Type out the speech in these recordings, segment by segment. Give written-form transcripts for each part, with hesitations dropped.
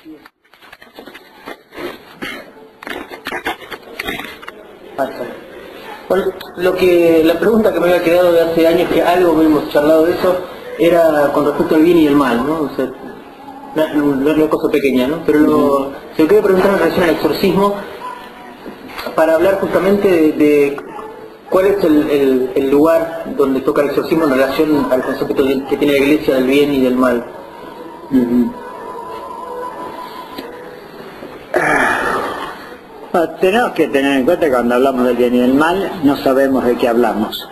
Bueno, la pregunta que me había quedado de hace años, que algo hemos charlado de eso, era con respecto al bien y el mal, ¿no? O sea, no es una cosa pequeña, ¿no? Pero se me quería preguntar en relación al exorcismo, para hablar justamente de cuál es el lugar donde toca el exorcismo en relación al concepto que tiene la Iglesia del bien y del mal. Tenemos que tener en cuenta que cuando hablamos del bien y del mal no sabemos de qué hablamos.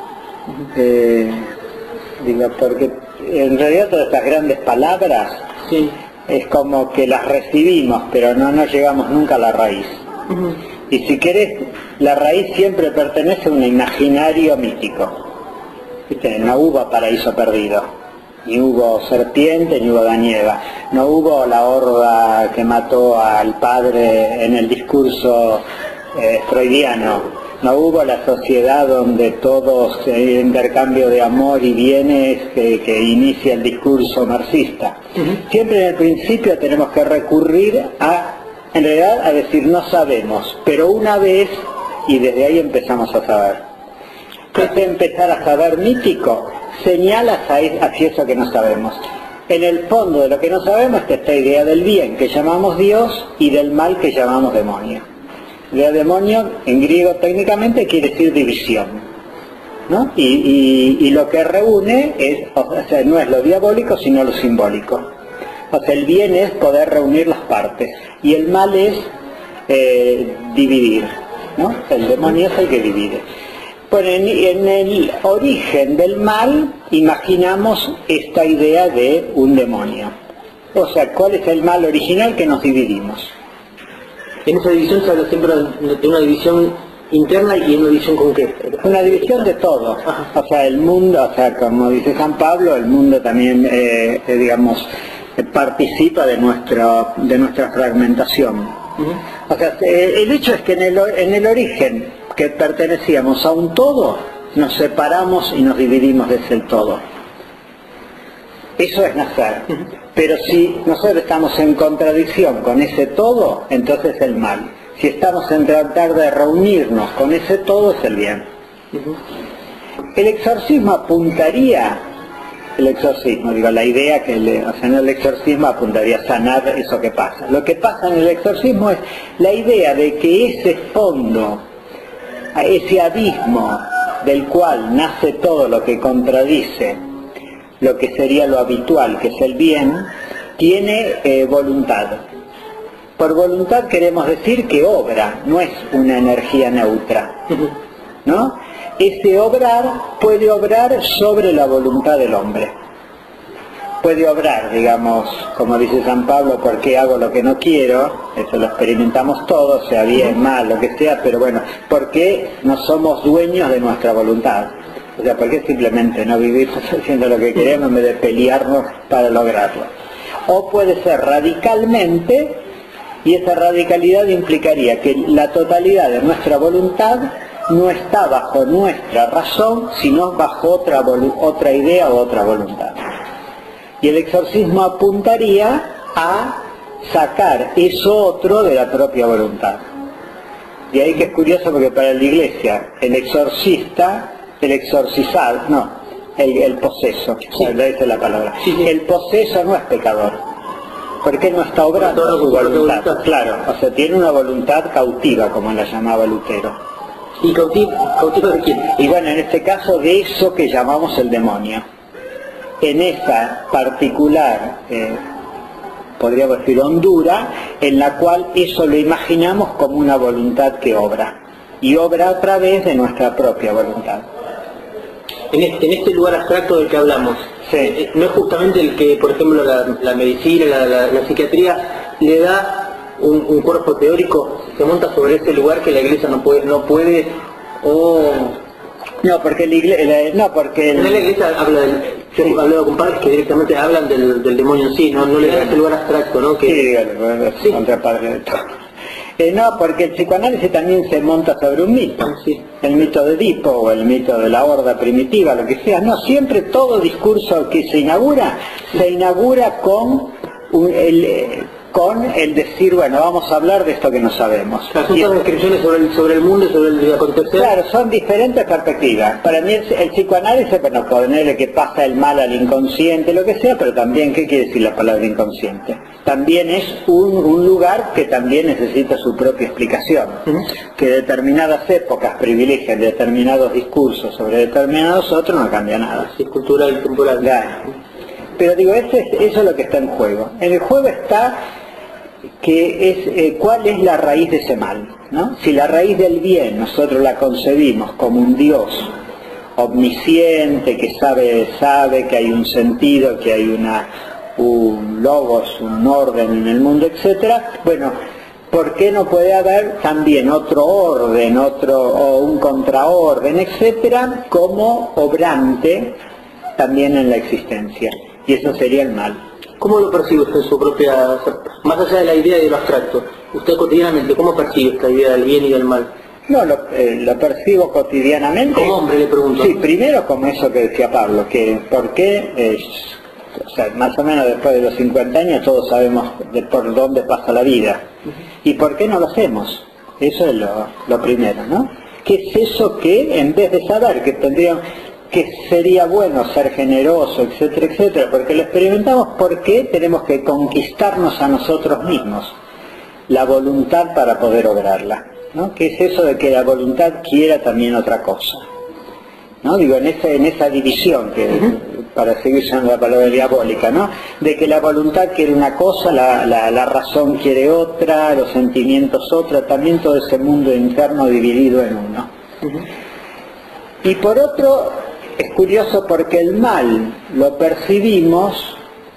Porque en realidad todas estas grandes palabras es como que las recibimos, pero no llegamos nunca a la raíz. Y si querés, la raíz siempre pertenece a un imaginario mítico. ¿Viste? No hubo paraíso perdido, ni hubo serpiente, ni hubo Adán y Eva. No hubo la horda que mató al padre en el discurso freudiano. No hubo la sociedad donde todos intercambio de amor y bienes que inicia el discurso marxista. Siempre en el principio tenemos que recurrir en realidad a decir no sabemos, pero una vez, y desde ahí empezamos a saber. Este empezar a saber mítico señala hacia eso que no sabemos. En el fondo de lo que no sabemos está esta idea del bien que llamamos Dios y del mal que llamamos demonio. La idea demonio en griego técnicamente quiere decir división, ¿no? Y lo que reúne no es lo diabólico sino lo simbólico. O sea, el bien es poder reunir las partes y el mal es dividir, ¿no? El demonio es el que divide. Bueno, en el origen del mal imaginamos esta idea de un demonio. O sea, ¿cuál es el mal original? Que nos dividimos. En esa división se habla siempre de una división interna y una división con qué. Una división de todo. O sea, el mundo, o sea, como dice San Pablo, el mundo también, participa de nuestra fragmentación. O sea, el hecho es que en el origen que pertenecíamos a un todo, nos separamos y nos dividimos de ese todo. Eso es nacer. Pero si nosotros estamos en contradicción con ese todo, entonces es el mal. Si estamos en tratar de reunirnos con ese todo, es el bien. El exorcismo apuntaría, la idea que en el exorcismo apuntaría a sanar eso que pasa. Lo que pasa en el exorcismo es la idea de que ese fondo, ese abismo del cual nace todo lo que contradice lo que sería lo habitual, que es el bien, tiene voluntad. Por voluntad queremos decir que obra, no es una energía neutra, ¿no? Ese obrar puede obrar sobre la voluntad del hombre. Puede obrar, digamos, como dice San Pablo, porque hago lo que no quiero, eso lo experimentamos todos, sea bien, mal, lo que sea, pero bueno, porque no somos dueños de nuestra voluntad. O sea, ¿por qué simplemente no vivir haciendo lo que queremos en vez de pelearnos para lograrlo? O puede ser radicalmente, y esa radicalidad implicaría que la totalidad de nuestra voluntad no está bajo nuestra razón, sino bajo otra idea o otra voluntad. Y el exorcismo apuntaría a sacar eso otro de la propia voluntad. Y ahí que es curioso porque para la Iglesia el exorcista, el exorcizar, no, el poseso, esa es la palabra. El poseso no es pecador, porque no está obrando su voluntad. Claro, o sea, tiene una voluntad cautiva, como la llamaba Lutero. ¿Y cautiva de quién? Y bueno, en este caso de eso que llamamos el demonio. En esa particular, podríamos decir, hondura, en la cual eso lo imaginamos como una voluntad que obra. Y obra a través de nuestra propia voluntad. En este lugar abstracto del que hablamos, no es justamente el que, por ejemplo, la medicina, la psiquiatría le da un cuerpo teórico, se monta sobre ese lugar que la Iglesia no puede o... No, porque la Iglesia habla yo he hablado con padres que directamente hablan del demonio en sí, no le da ese lugar abstracto, ¿no? Contra padre de todo. No, porque el psicoanálisis también se monta sobre un mito, el mito de Edipo o el mito de la horda primitiva, lo que sea. No, siempre todo discurso que se inaugura con con el decir, bueno, vamos a hablar de esto que no sabemos. Son todas descripciones sobre el mundo y sobre el acontecer. Claro, son diferentes perspectivas. Para mí el psicoanálisis, bueno, ponerle que pasa el mal al inconsciente, lo que sea, pero también, ¿qué quiere decir la palabra inconsciente? También es un lugar que también necesita su propia explicación. Que determinadas épocas privilegian determinados discursos sobre determinados otros no cambia nada. Es cultural y temporal. Claro. Pero digo, eso es lo que está en juego. En el juego está que es cuál es la raíz de ese mal, ¿no? Si la raíz del bien nosotros la concebimos como un Dios omnisciente, que sabe que hay un sentido, que hay un logos, un orden en el mundo, etcétera, bueno, ¿por qué no puede haber también otro orden, o un contraorden, etcétera, como obrante también en la existencia? Y eso sería el mal. ¿Cómo lo percibe usted en su propia, más allá de la idea y de lo abstracto? Usted cotidianamente, ¿cómo percibe esta idea del bien y del mal? No, lo percibo cotidianamente. Como hombre, le pregunto. Sí, primero como eso que decía Pablo, que por qué, o sea, más o menos después de los 50 años todos sabemos por dónde pasa la vida. ¿Y por qué no lo hacemos? Eso es lo primero, ¿no? ¿Qué es eso que, en vez de saber que sería bueno ser generoso, etcétera, etcétera, porque lo experimentamos, ¿por qué tenemos que conquistarnos a nosotros mismos la voluntad para poder obrarla? ¿No? ¿Qué es eso de que la voluntad quiera también otra cosa? ¿No? Digo, en esa división, que para seguir usando la palabra diabólica, ¿no? De que la voluntad quiere una cosa, la razón quiere otra, los sentimientos otra, también todo ese mundo interno dividido en uno. Y por otro, es curioso porque el mal lo percibimos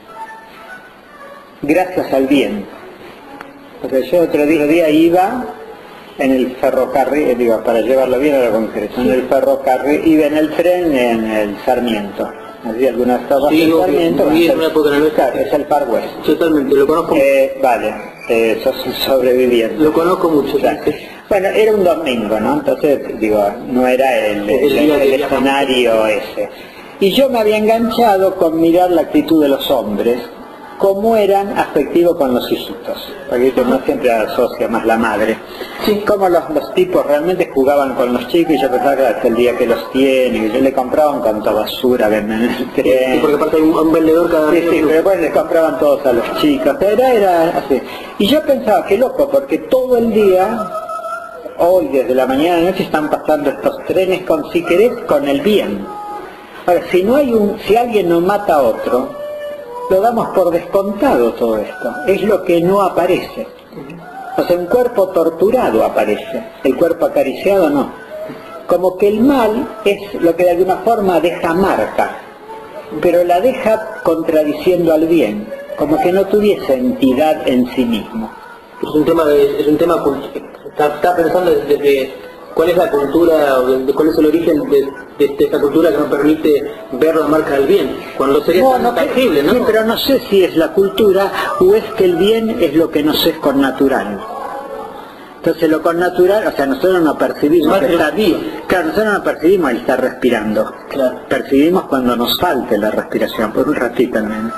gracias al bien. Porque yo otro día iba en el ferrocarril, para llevarlo bien a la concreto, en el ferrocarril, iba en el tren en el Sarmiento. ¿Había alguna estaba en el Sarmiento? Es el Far West. Totalmente, lo conozco. Vale, sos un sobreviviente. Lo conozco mucho. Bueno, era un domingo, ¿no? Entonces, no era el escenario ese. Y yo me había enganchado con mirar la actitud de los hombres, cómo eran afectivos con los hijitos, porque uno siempre asocia más la madre. Sí, como los tipos realmente jugaban con los chicos, y yo pensaba que hasta el día que los tiene, y yo le compraban con toda basura, venden en el tren. Sí, porque aparte hay un vendedor cada vez. Sí, pero después les compraban todos a los chicos, era así. Y yo pensaba, qué loco, porque todo el día, hoy desde la mañana a la noche, están pasando estos trenes con, si querés, con el bien. Ahora, si alguien no mata a otro, lo damos por descontado todo esto, es lo que no aparece. O sea, un cuerpo torturado aparece, el cuerpo acariciado no. Como que el mal es lo que de alguna forma deja marca, pero la deja contradiciendo al bien, como que no tuviese entidad en sí mismo. Es un tema está pensando desde cuál es la cultura, cuál es el origen de esta cultura que nos permite ver la marca del bien, cuando sería tan tangible, ¿no? Sí, pero no sé si es la cultura o es que el bien es lo que nos es connatural. Entonces lo connatural, o sea, nosotros no percibimos que está vivo. Claro, nosotros no percibimos el estar respirando. Claro. Percibimos cuando nos falte la respiración, por un ratito al menos.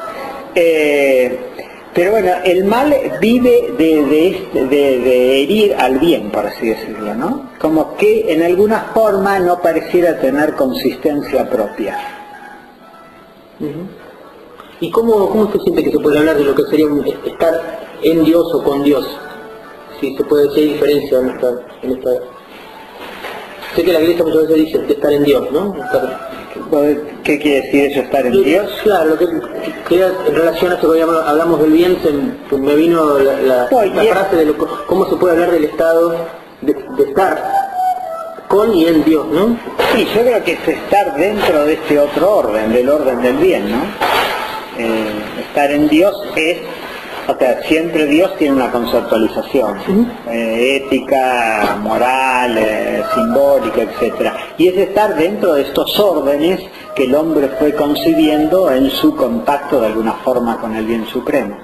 Pero bueno, el mal vive de herir al bien, por así decirlo, ¿no? Como que en alguna forma no pareciera tener consistencia propia. ¿Y cómo usted siente que se puede hablar de lo que sería estar en Dios o con Dios? Si se puede decir diferencia en esta... Sé que la Iglesia muchas veces dice estar en Dios, ¿no? ¿Qué quiere decir eso, estar en Dios? Claro, lo que en relación a esto que hablamos del bien, me vino la frase de cómo se puede hablar del estado de estar con y en Dios, ¿no? Sí, yo creo que es estar dentro de este otro orden, del orden del bien, ¿no? Estar en Dios es, o sea, siempre Dios tiene una conceptualización, ética, moral, simbólica, etcétera. Y es estar dentro de estos órdenes que el hombre fue concibiendo en su contacto de alguna forma con el bien supremo.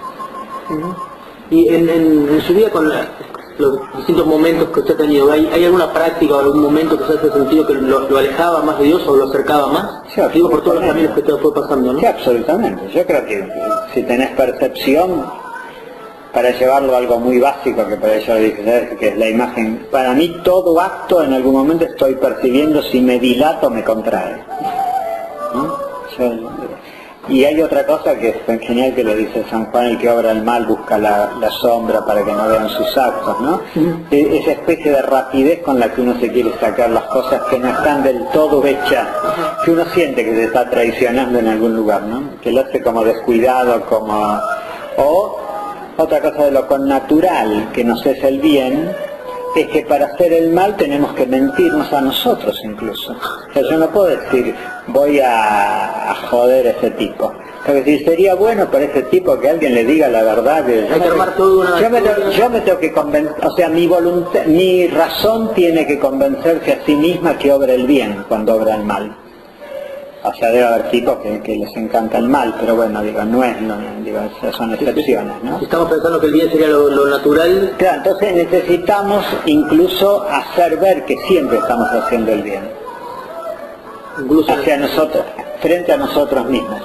Y en su vida con los distintos momentos que usted ha tenido, ¿hay alguna práctica o algún momento que usted haya sentido que lo alejaba más de Dios o lo acercaba más? Sí, digo por todos los caminos que usted fue pasando, ¿no? Sí, absolutamente. Yo creo que si tenés percepción, para llevarlo a algo muy básico, que para ello dije, que es la imagen. Para mí todo acto en algún momento estoy percibiendo si me dilato o me contrae, ¿no? Y hay otra cosa que es genial, que lo dice San Juan: el que obra el mal busca la sombra para que no vean sus actos, ¿no? Esa especie de rapidez con la que uno se quiere sacar las cosas que no están del todo hechas, que uno siente que se está traicionando en algún lugar, ¿no? Que lo hace como descuidado, como... O otra cosa de lo connatural que nos es el bien, es que para hacer el mal tenemos que mentirnos a nosotros incluso. O sea, yo no puedo decir, voy a joder a ese tipo. Porque si sería bueno para ese tipo que alguien le diga la verdad, yo me tengo que convencer, o sea, mi razón tiene que convencerse a sí misma que obra el bien cuando obra el mal. O sea, debe haber tipos que les encanta el mal, pero bueno, digo, son excepciones, ¿no? Estamos pensando que el bien sería lo natural. Claro, entonces necesitamos incluso hacer ver que siempre estamos haciendo el bien. Incluso hacia nosotros, frente a nosotros mismos.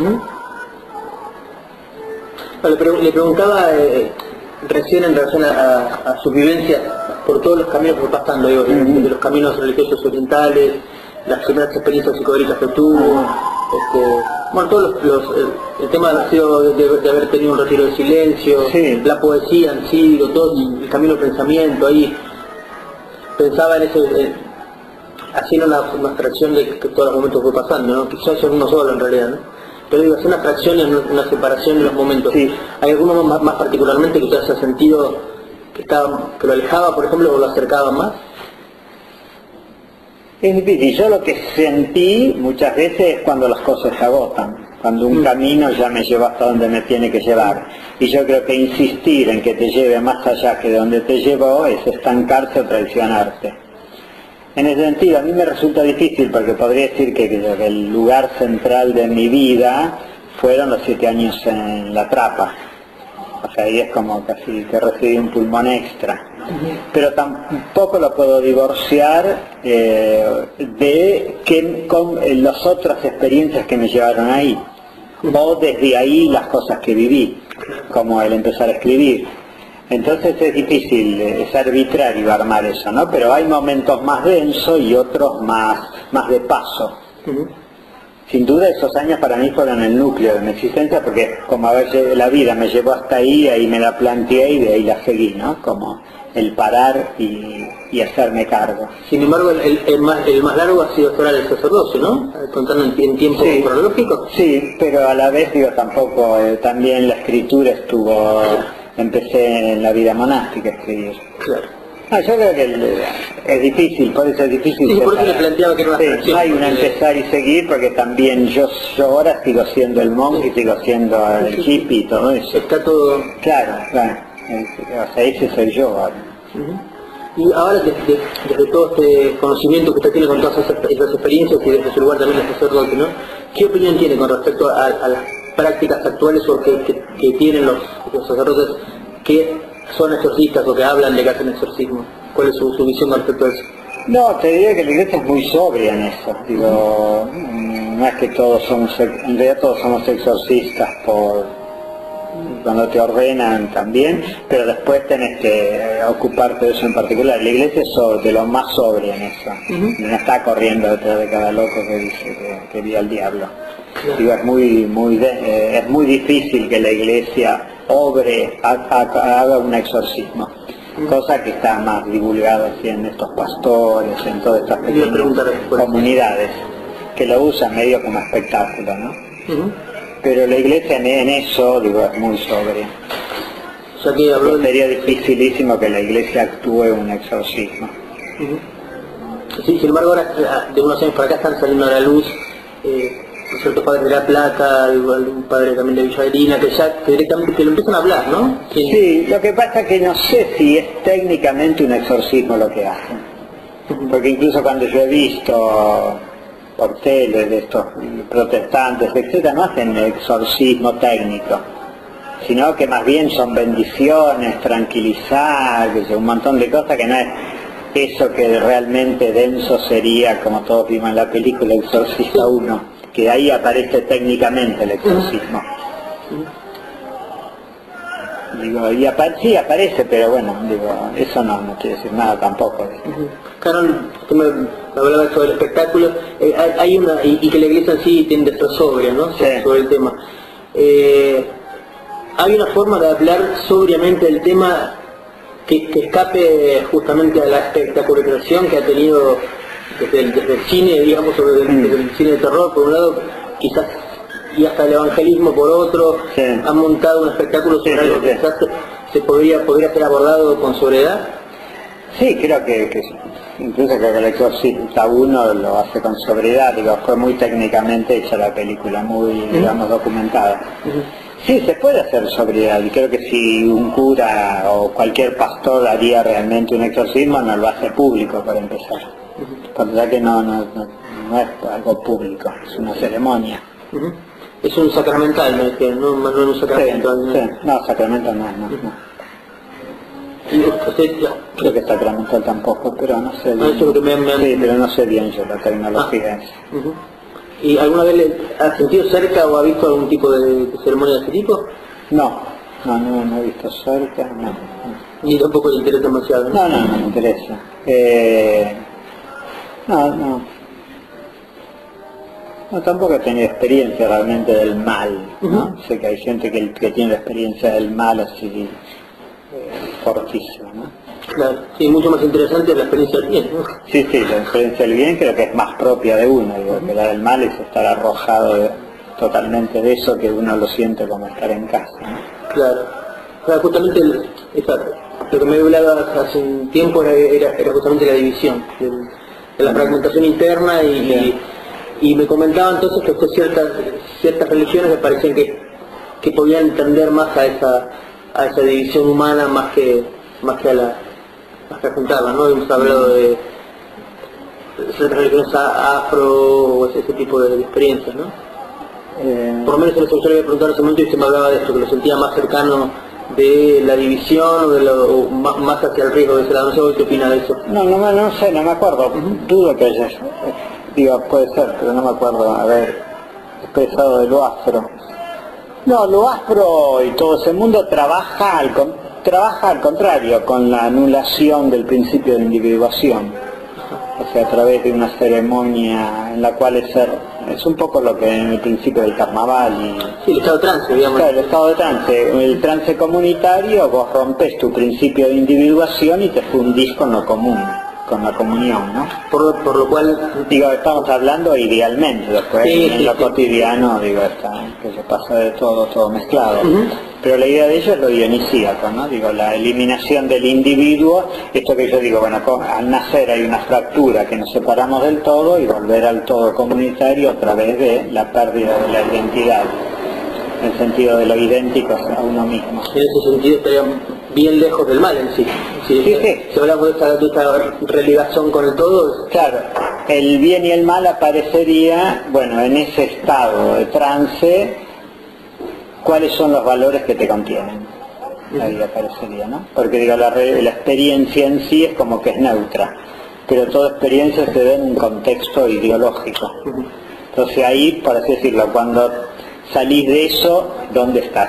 Le preguntaba recién en relación a su vivencia por todos los caminos que fue pasando, digo, de los caminos religiosos orientales, las primeras experiencias psicodélicas que tuvo, bueno, todos el tema ha sido de haber tenido un retiro de silencio, sí, la poesía en sí, todo el camino del pensamiento. Ahí pensaba en ese, haciendo una abstracción de que todos los momentos fue pasando, ¿no? Quizás es uno solo en realidad, ¿no? Pero digo, hacer una abstracción y una separación de los momentos. Sí. ¿Hay alguno más particularmente que usted haya sentido que lo alejaba, por ejemplo, o lo acercaba más? Es difícil. Yo lo que sentí muchas veces es cuando las cosas se agotan, cuando un camino ya me lleva hasta donde me tiene que llevar. Y yo creo que insistir en que te lleve más allá que de donde te llevó es estancarse o traicionarte. En ese sentido, a mí me resulta difícil, porque podría decir que el lugar central de mi vida fueron los 7 años en La Trapa. O sea, ahí es como casi que recibí un pulmón extra. Pero tampoco lo puedo divorciar de las otras experiencias que me llevaron ahí. O desde ahí las cosas que viví, como el empezar a escribir. Entonces es difícil, es arbitrario armar eso, ¿no? Pero hay momentos más densos y otros más de paso. Sin duda esos años para mí fueron el núcleo de mi existencia, porque como a veces la vida me llevó hasta ahí me la planteé y de ahí la seguí, ¿no? Como el parar y hacerme cargo. Sin embargo, el más largo ha sido fuera del sacerdocio, ¿no? Contando en tiempo cronológico. Sí, pero a la vez, digo, tampoco, también la escritura estuvo... Empecé en la vida monástica a escribir. Claro. Yo creo que es difícil, puede ser difícil. Sí, por eso le planteaba que era una abstracción. Hay un empezar y seguir, porque también yo ahora sigo siendo el monje, sigo siendo el hippie y todo eso. Está todo... Claro. O sea, ese soy yo ahora. Y ahora, desde todo este conocimiento que usted tiene con todas esas experiencias y desde su lugar también de sacerdote, ¿no? ¿Qué opinión tiene con respecto a las prácticas actuales o que tienen los sacerdotes que son exorcistas o que hablan de que hacen exorcismo? ¿Cuál es su visión con respecto a eso? No, te diría que la Iglesia es muy sobria en eso. Digo, no es que en realidad todos somos exorcistas cuando te ordenan también, pero después tenés que ocuparte de eso en particular. La Iglesia es de lo más sobria en eso. No está corriendo detrás de cada loco que dice que vio al diablo. Digo, es muy difícil que la Iglesia haga un exorcismo, cosa que está más divulgada así en estos pastores, en todas estas pequeñas comunidades que lo usan medio como espectáculo, ¿no? Pero la Iglesia en eso, digo, es muy sobria. Sería dificilísimo que la Iglesia actúe un exorcismo. Sí, sin embargo, ahora de unos años para acá están saliendo a la luz ciertos padres de La Plata, un padre también de Villaverina, que directamente lo empiezan a hablar, ¿no? Sí, lo que pasa es que no sé si es técnicamente un exorcismo lo que hacen. Porque incluso cuando yo he visto por tele de estos protestantes, etcétera, no hacen exorcismo técnico, sino que más bien son bendiciones, tranquilizar, un montón de cosas que no es eso que realmente denso sería, como todos vimos en la película Exorcista 1, que ahí aparece técnicamente el exorcismo. Digo, y sí aparece, pero bueno, digo, eso no quiere decir nada tampoco. Carol, usted me hablaba sobre el espectáculo, hay una, y que la iglesia en sí tiende a ser sobria, ¿no? Sí. Sobre el tema. Hay una forma de hablar sobriamente del tema que escape justamente a la espectacularización que ha tenido desde el cine, digamos, desde el cine de terror por un lado, quizás, y hasta el evangelismo por otro. Sí. Han montado un espectáculo sobre algo que quizás se podría ser abordado con sobriedad. Sí, creo que incluso creo que el Exorcista 1 lo hace con sobriedad, digo, fue muy técnicamente hecha la película, muy, digamos, documentada. Sí, se puede hacer sobriedad, y creo que si un cura o cualquier pastor haría realmente un exorcismo, no lo hace público para empezar. Porque ya que no es algo público, es una ceremonia. Es un sacramental, no es un sacramental. Sí, no, sacramental no. Y usted, Creo que sacramental tampoco, pero no sé bien. eso es lo que Sí, pero no sé bien yo la terminología es. ¿Y alguna vez le ha sentido cerca o ha visto algún tipo de ceremonia de ese tipo? No he visto cerca, no. Ni tampoco le interesa demasiado, ¿no? No me interesa. No, tampoco he tenido experiencia realmente del mal, ¿no? Sé que hay gente que tiene la experiencia del mal así fortísima, ¿no? Claro, sí, mucho más interesante la experiencia del bien, ¿no? Sí, la experiencia del bien creo que es más propia de uno, digo, que la del mal es estar arrojado totalmente de eso que uno lo siente como estar en casa, ¿no? Claro, justamente lo que me había hablado hace un tiempo era justamente la división, de la fragmentación interna y me comentaba entonces que ciertas religiones me parecían que podían entender más a esa división humana más que a juntarla, ¿no? Hemos hablado de ciertas religiones afro o ese tipo de experiencias, ¿no? Por lo menos el profesor le había preguntado en ese momento y se me hablaba de esto, que lo sentía más cercano de la división o más hacia el riesgo de ese lado. No sé qué opina de eso. No sé, no me acuerdo. Dudo que haya, digo, puede ser, pero no me acuerdo haber expresado de lo afro. No, lo afro y todo ese mundo trabaja al contrario, con la anulación del principio de individuación. O sea, a través de una ceremonia en la cual es un poco lo que en el principio del carnaval Sí, el estado de trance, digamos. Claro, el estado de trance. En el trance comunitario vos rompes tu principio de individuación y te fundís con lo común, con la comunión, ¿no? Por lo cual... Digo, estamos hablando idealmente, después en lo cotidiano, digo, que se pasa de todo mezclado. Pero la idea de ello es lo dionisíaco, ¿no? Digo, la eliminación del individuo, esto que yo digo, bueno, al nacer hay una fractura que nos separamos del todo y volver al todo comunitario a través de la pérdida de la identidad, en el sentido de lo idéntico a uno mismo. En ese sentido estaría bien lejos del mal en sí. Si hablamos de esta religación con el todo... Claro, el bien y el mal aparecería, bueno, en ese estado de trance, cuáles son los valores que te contienen. Ahí aparecería, ¿no? Porque digo, la experiencia en sí es como que es neutra, pero toda experiencia se da en un contexto ideológico. Entonces ahí, por así decirlo, cuando salís de eso, ¿dónde estás?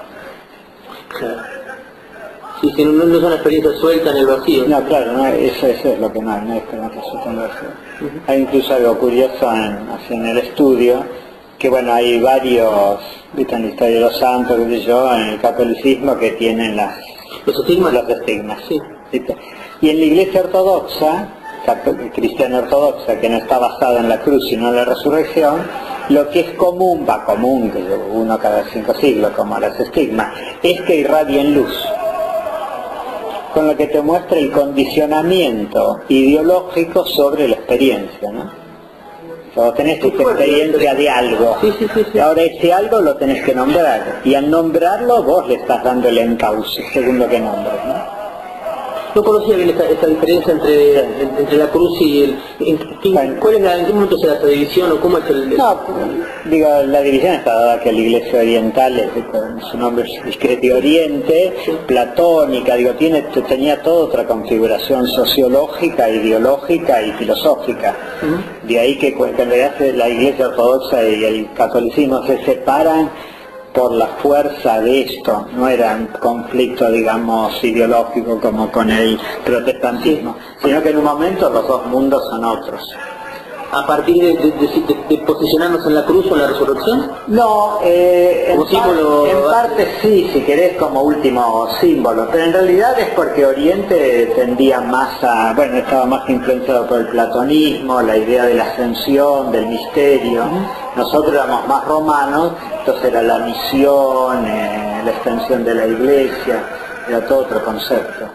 Sí, no es una experiencia suelta en el vacío. No, claro, no, eso es lo que no hay experiencia suelta en el vacío. Hay incluso algo curioso en el estudio, que bueno, hay varios, viste, en la historia de los santos, qué sé yo, en el catolicismo que tienen los estigmas. Los estigmas, sí. ¿Viste? Y en la iglesia ortodoxa, cristiana ortodoxa, que no está basada en la cruz sino en la resurrección, lo que es común, que uno cada 5 siglos, como los estigmas, es que irradien luz, con lo que te muestra el condicionamiento ideológico sobre la experiencia, ¿no? Vos tenés tu experiencia de algo, sí. Ahora ese algo lo tenés que nombrar, y al nombrarlo vos le estás dando el encauce, según lo que nombres, ¿no? No conocía bien esta diferencia entre la cruz y el... ¿En qué momento se da esta división o cómo es el...? No, digo, la división está dada que la iglesia oriental, su nombre es de Oriente, platónica, digo, tenía toda otra configuración sociológica, ideológica y filosófica. De ahí que en realidad la iglesia ortodoxa y el catolicismo se separan por la fuerza de esto, no era un conflicto, digamos, ideológico como con el protestantismo, sino que en un momento los dos mundos son otros. ¿A partir de posicionarnos en la cruz o en la resurrección? No, en parte sí, si querés, como último símbolo, pero en realidad es porque Oriente tendía más a, bueno, estaba más influenciado por el platonismo, la idea de la ascensión, del misterio. Nosotros éramos más romanos, entonces era la misión, la extensión de la iglesia, era todo otro concepto.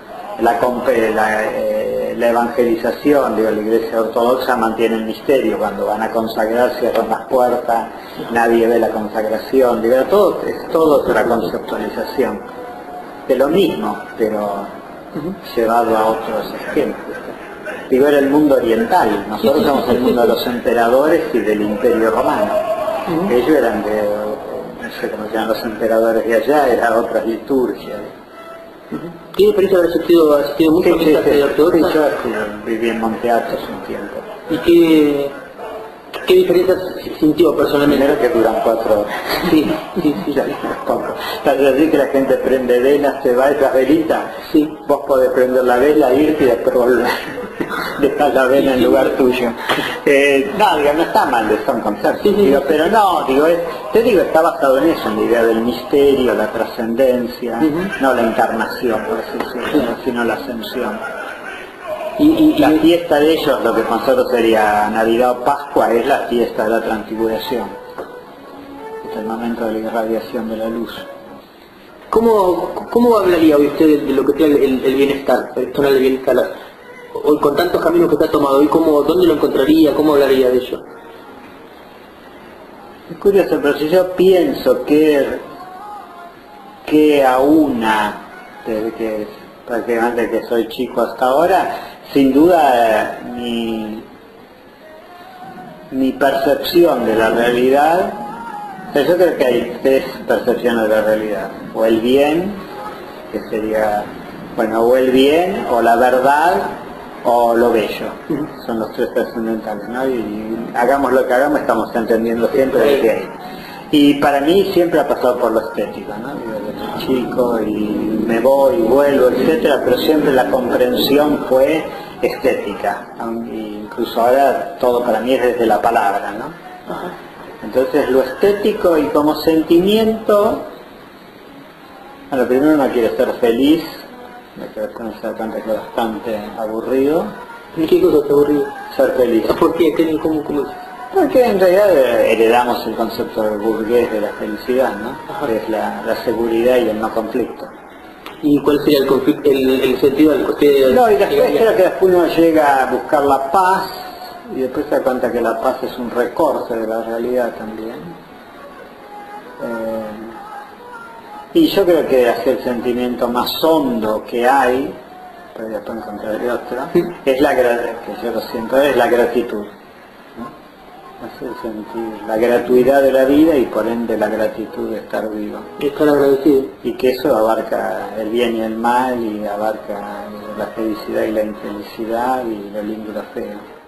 La evangelización, digo, la iglesia ortodoxa mantiene el misterio, cuando van a consagrar cierran las puertas, nadie ve la consagración, digo, es todo otra conceptualización de lo mismo, pero llevado a otros ejemplos. Digo, era el mundo oriental, nosotros somos el mundo de los emperadores y del imperio romano. Ellos eran de, no sé cómo se llaman los emperadores de allá, era otra liturgia. ¿Qué diferencia habrá asistido mucho a mensaje de ortodoxa? Sí, yo viví en Monte Athos un tiempo. ¿Y qué diferencias sintió personalmente? Primero que duran 4 horas. Sí. Ya es poco. Tal vez así que la gente prende velas, se va a esas velitas. Sí. Vos podés prender la vela, irte y después volver. Dejar la vela en lugar tuyo. No, digo, no está mal, son conceptos. Digo, pero no, digo, te digo, está basado en eso, en la idea del misterio, la trascendencia, no la encarnación, por así decirlo, sino la ascensión. Y la fiesta de ellos, lo que para nosotros sería Navidad o Pascua, es la fiesta de la transfiguración. Es el momento de la irradiación de la luz. ¿Cómo hablaría hoy usted de lo que es el bienestar, el tonal de bienestar? Hoy con tantos caminos que está tomado, hoy ¿dónde lo encontraría? ¿Cómo hablaría de ello? Es curioso, pero si yo pienso que aúna, desde que prácticamente que soy chico hasta ahora, sin duda mi percepción de la realidad, yo creo que hay 3 percepciones de la realidad, o el bien, que sería, bueno, o el bien, o la verdad, o lo bello, son los 3 trascendentales, ¿no? Y hagamos lo que hagamos, estamos entendiendo siempre de qué hay. Y para mí siempre ha pasado por lo estético, ¿no? Desde chico y me voy y vuelvo, etcétera, pero siempre la comprensión fue estética. Incluso ahora todo para mí es desde la palabra, ¿no? Entonces lo estético y como sentimiento, bueno, primero uno quiere ser feliz, me se da cuenta que es bastante aburrido. ¿Y qué cosa es aburrido? Ser feliz. ¿Por qué? ¿Cómo es? Porque en realidad heredamos el concepto del burgués de la felicidad, ¿no? Que es la seguridad y el no conflicto. ¿Y cuál sería el conflicto, el sentido del que No, y después creo que después uno llega a buscar la paz y después se da cuenta que la paz es un recorte de la realidad también. Y yo creo que es el sentimiento más hondo que hay, pero después encontraré otra, es que yo lo siento, es la gratitud. Hacer sentir la gratuidad de la vida y por ende la gratitud de estar vivo. Estar agradecido. Y que eso abarca el bien y el mal, y abarca la felicidad y la infelicidad, y lo lindo y lo feo.